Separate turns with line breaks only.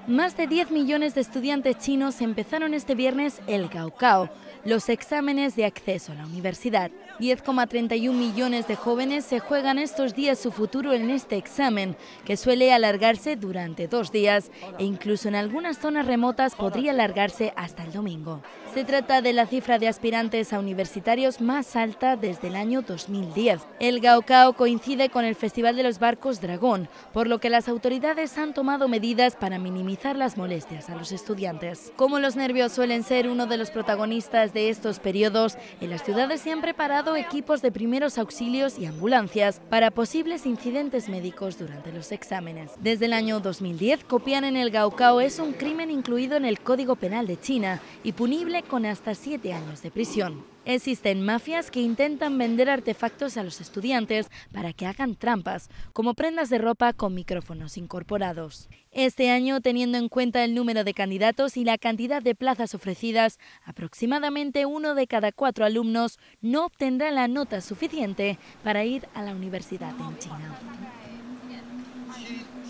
Más de 10 millones de estudiantes chinos empezaron este viernes el Gaokao, los exámenes de acceso a la universidad. 10,31 millones de jóvenes se juegan estos días su futuro en este examen, que suele alargarse durante 2 días e incluso en algunas zonas remotas podría alargarse hasta el domingo. Se trata de la cifra de aspirantes a universitarios más alta desde el año 2010. El Gaokao coincide con el Festival de los Barcos Dragón, por lo que las autoridades han tomado medidas para minimizar las molestias a los estudiantes. Como los nervios suelen ser uno de los protagonistas de estos periodos, en las ciudades se han preparado equipos de primeros auxilios y ambulancias para posibles incidentes médicos durante los exámenes. Desde el año 2010, copiar en el Gaokao es un crimen incluido en el Código Penal de China y punible con hasta 7 años de prisión. Existen mafias que intentan vender artefactos a los estudiantes para que hagan trampas, como prendas de ropa con micrófonos incorporados. Este año, teniendo en cuenta el número de candidatos y la cantidad de plazas ofrecidas, aproximadamente 1 de cada 4 alumnos no obtendrá la nota suficiente para ir a la universidad en China.